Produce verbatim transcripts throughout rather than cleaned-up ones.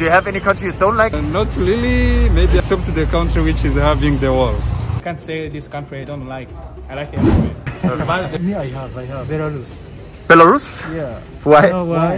Do you have any country you don't like? Uh, not really, maybe except the country which is having the war. I can't say this country I don't like. I like everywhere. But me, I have, I have Belarus. Belarus? Yeah. Why? You know why?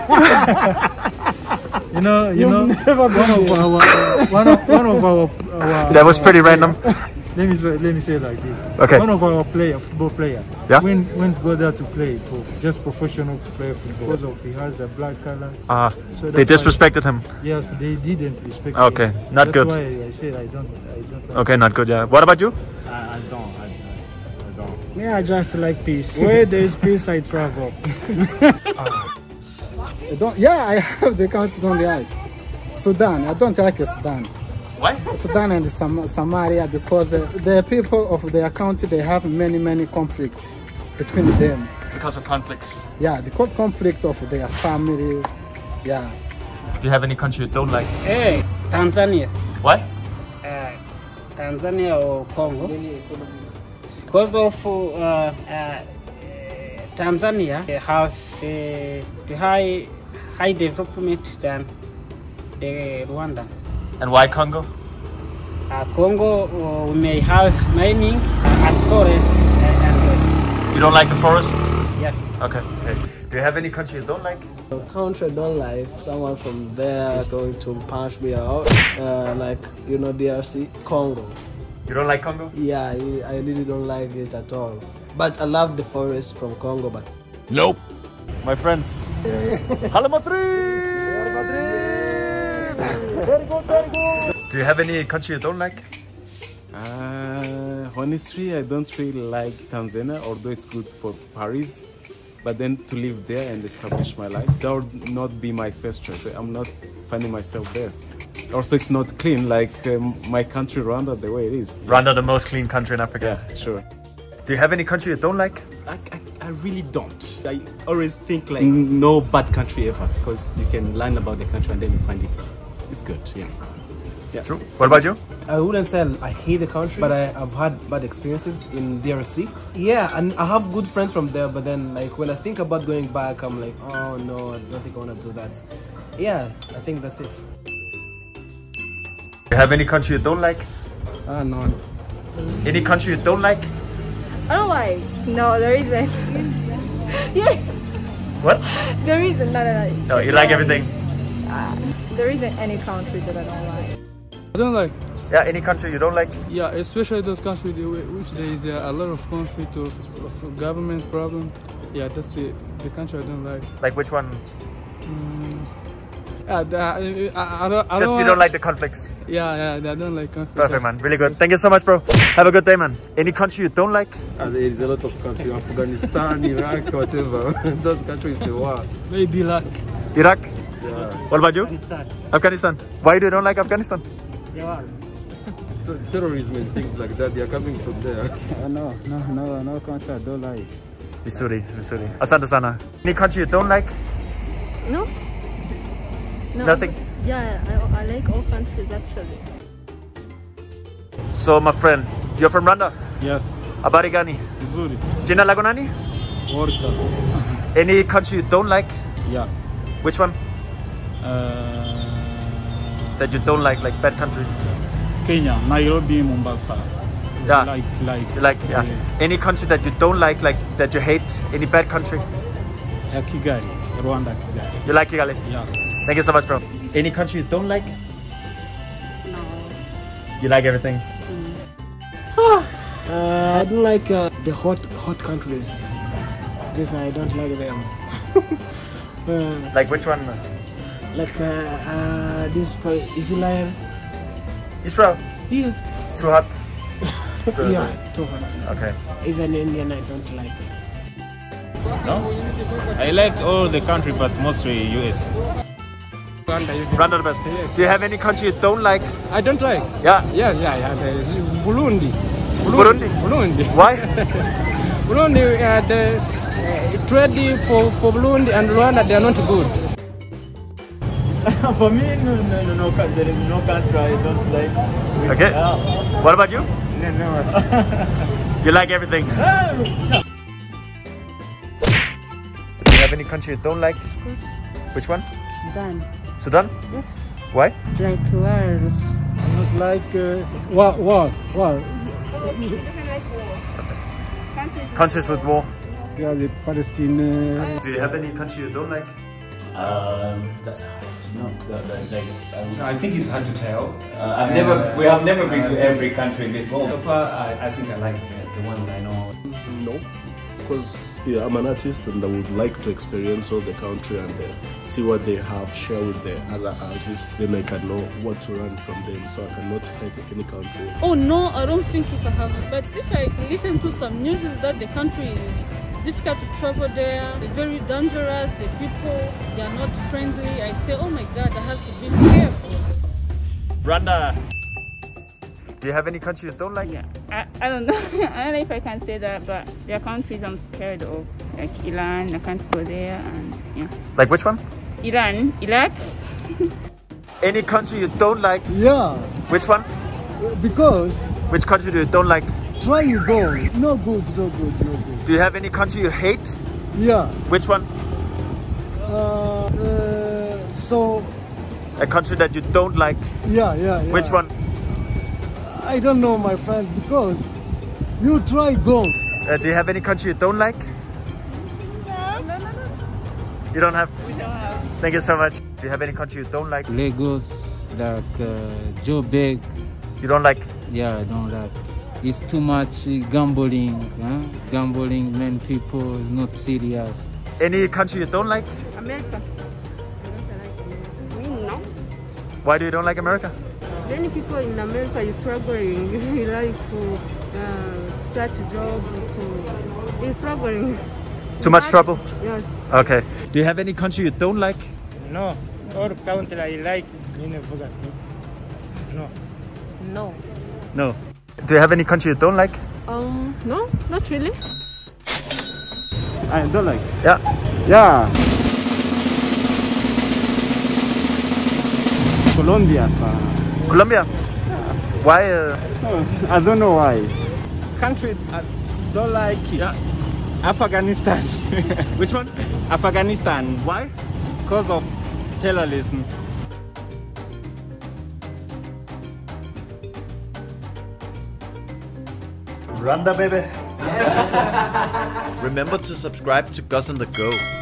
you know, you know, one of our, one of, one of our, our That was pretty random. Let me say, let me say it like this. Okay. One of our player, football player, yeah, went went go there to play for just professional to play football because of he has a black color. Ah, uh, so they disrespected him. Yes, they didn't respect. Okay, him. not That's good. That's why I said I don't, I don't. Like okay, not good. Yeah. What about you? I, I don't. I, I don't. Me, I just like peace. Where there is peace, I travel. I don't. Yeah, I have the country don't like Sudan. I don't like Sudan. What? Sudan and Sam Somalia because uh, the people of their country they have many many conflict between them. Because of conflicts. Yeah, because conflict of their family. Yeah. Do you have any country you don't like? Hey, Tanzania. What? Uh, Tanzania or Congo. Because of uh, uh, Tanzania, they have uh, the high high development than the Rwanda. And why Congo? Uh, Congo uh, we may have mining and forest. Uh, and, uh, you don't like the forest? Yeah. Okay. Okay. Do you have any country you don't like? A country I don't like. Someone from there going to punch me out. Uh, like, you know, D R C, Congo. You don't like Congo? Yeah, I, I really don't like it at all. But I love the forest from Congo. But nope. My friends. Halamatri! Very good, very good. Do you have any country you don't like? Uh, honestly, I don't really like Tanzania, although it's good for Paris. But then to live there and establish my life, that would not be my first choice. I'm not finding myself there. Also, it's not clean like um, my country, Rwanda, the way it is. Rwanda, the most clean country in Africa. Yeah, sure. Do you have any country you don't like? I, I, I really don't. I always think like no bad country ever, because you can learn about the country and then you find it's it's good. Yeah. Yeah. True. What about you? I wouldn't say I hate the country, but I, I've had bad experiences in D R C. Yeah, and I have good friends from there, but then like when I think about going back, I'm like, oh no, I don't think I want to do that. Yeah, I think that's it. Do you have any country you don't like? Uh, no. Any country you don't like? I don't like. No, there isn't. Yeah. What? There isn't. No, no, no. No, you like everything? Uh, there isn't any country that I don't like. I don't like. Yeah, any country you don't like? Yeah, especially those countries which there is a lot of conflict of, of government problem. Yeah, that's the, the country I don't like. Like which one? Mm, yeah, the, I, I, I don't, I Just don't you don't like the conflicts? Yeah, yeah, I don't like conflict. Perfect, man. Really good. Thank you so much, bro. Have a good day, man. Any country you don't like? Uh, there is a lot of countries, Afghanistan, Iraq, whatever. Those countries, the war. Maybe Iraq. Iraq? Yeah. What about you? Afghanistan. Afghanistan. Why do you don't like Afghanistan? Yeah. Terrorism and things like that, they are coming from there. Uh, no, no, no, no country I don't like. Missouri, Missouri. Asante sana. Any country you don't like? No. No. Nothing? Yeah, I, I like all countries actually. So, my friend, you're from Rwanda? Yes. Habari gani? Missouri. Jina lako nani? Orca. Any country you don't like? Yeah. Which one? Uh, that you don't like, like bad country? Kenya, Nairobi, Mombasa. Yeah. Like, like. Like, yeah. yeah. Any country that you don't like, like that you hate? Any bad country? Yeah, Kigali, Rwanda, Kigali. You like Kigali? Yeah. Thank you so much, bro. Any country you don't like? No. You like everything? Mm. uh, I don't like uh, the hot hot countries. This I don't like them. uh, like which one? Like uh, uh, this Israel. Israel? Yeah. Too hot? Yeah, it's too hot. Okay. Even Indian I don't like. No? I like all the country, but mostly U S. Rwanda, Rwanda the best. Yes. Do you have any country you don't like? I don't like. Yeah. Yeah, yeah, yeah. There's Burundi. Burundi. Burundi. Why? Burundi, uh, the uh, trade for for Burundi and Rwanda, they are not good. For me, no, no, no, no, there is no country I don't like. Okay. Yeah. What about you? No, no. You like everything? No. Do you have any country you don't like? Of course. Which one? Sudan. Sudan? Yes. Why? Like wars. Not like uh, war, war, war. Countries with war. Yeah, the Palestine. Uh, Do you have any country you don't like? Um, that's hard to know. That, that, like, I, would, I think it's hard to tell. uh, I've never, Uh, we have never been uh, to every country in this world. So far, I, I think I like uh, the ones I know. No, because yeah, I'm an artist and I would like to experience all the country and uh, see what they have, share with the other artists. Then I can know what to learn from them, so I cannot critique any country. Oh no, I don't think if I have it. But if I listen to some news is that the country is difficult to travel there, it's very dangerous, the people, they are not friendly. I say, oh my God, I have to be careful. Rwanda. Do you have any country you don't like? Yeah, I, I don't know. I don't know if I can say that, but there are countries I'm scared of, like Iran. I can't go there, and yeah. Like which one? Iran, Iraq. Any country you don't like? Yeah. Which one? Because. Which country do you don't like? Try you go. No good, no good, no good. Do you have any country you hate? Yeah. Which one? Uh, uh, so. A country that you don't like? Yeah, yeah, yeah. Which one? I don't know, my friend, because you try go. Uh, do you have any country you don't like? No, no, no, no. You don't have? We don't have. Thank you so much. Do you have any country you don't like? Lagos, like uh, Joburg. You don't like? Yeah, I don't like. It's too much gambling. Huh? Gambling, many people is not serious. Any country you don't like? America. Me, no. Why do you don't like America? Many people in America is struggling. You like to uh, start a job, to is struggling. Too much trouble? Yes. Okay. Do you have any country you don't like? No. All country I like. No. No. No. Do you have any country you don't like? Um, no, not really. I don't like. Yeah. Yeah. Colombia, sir. Colombia? Why? Uh... Oh, I don't know why. Country I don't like it. Yeah. Afghanistan. Which one? Afghanistan. Why? Because of terrorism. Rwanda, baby. Remember to subscribe to Gus on the Go.